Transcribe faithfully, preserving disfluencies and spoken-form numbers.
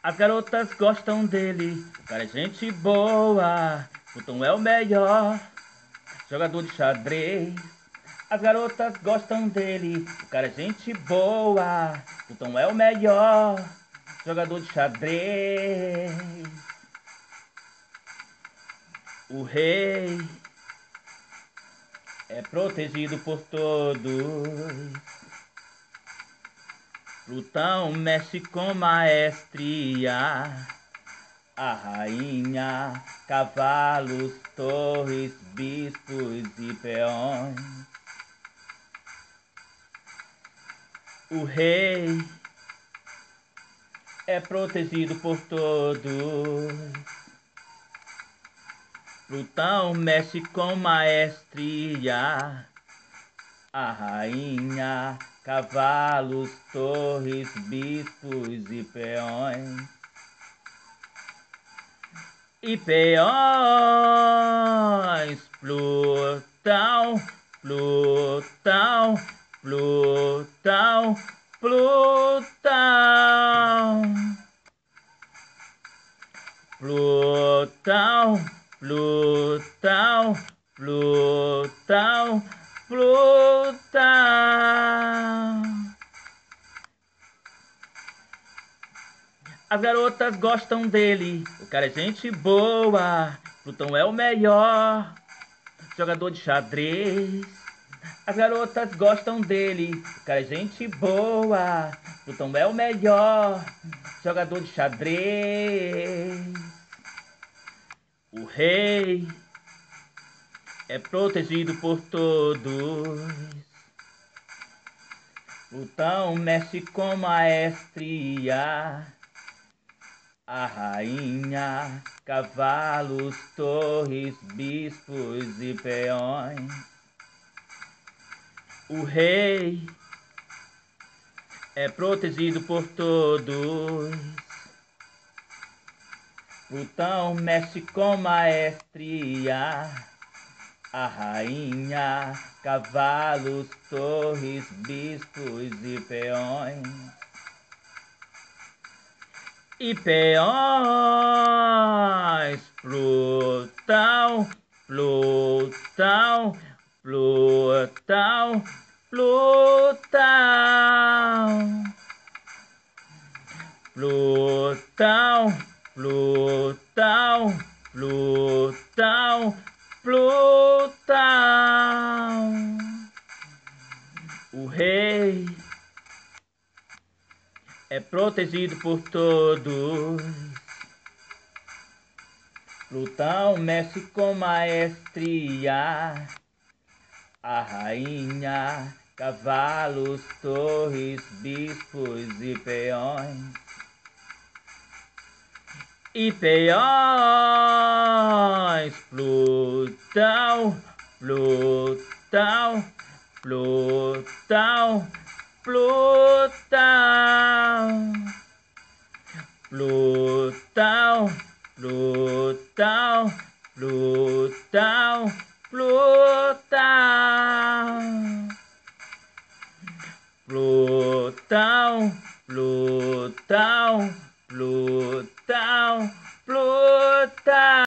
As garotas gostam dele, o cara é gente boa. Plutão é o melhor jogador de xadrez. As garotas gostam dele, o cara é gente boa. Plutão é o melhor jogador de xadrez. O rei é protegido por todos. Plutão mexe com maestria. A rainha, cavalos, torres, bispos e peões. O rei é protegido por todos. Plutão mexe com maestria. A rainha, cavalos, torres, bispos e peões. E peões, Plutão, Plutão, Plutão, Plutão. Plutão, Plutão, Plutão, Plutão. As garotas gostam dele, o cara é gente boa. Plutão é o melhor jogador de xadrez. As garotas gostam dele, o cara é gente boa. Plutão é o melhor jogador de xadrez. O rei é protegido por todos. Plutão mexe com maestria. A rainha, cavalos, torres, bispos e peões. O rei é protegido por todos. Plutão mexe com maestria. A rainha, cavalos, torres, bispos e peões. E peões, Plutão, Plutão, Plutão, Plutão. Plutão, Plutão, Plutão, Plutão. O rei é protegido por todos. Plutão mexe com maestria. A rainha, cavalos, torres, bispos e peões. E peões, Plutão, Plutão, Plutão, Plutão. Plutão, Plutão, Plutão, Plutão. Plutão, Plutão, Plutão, Plutão.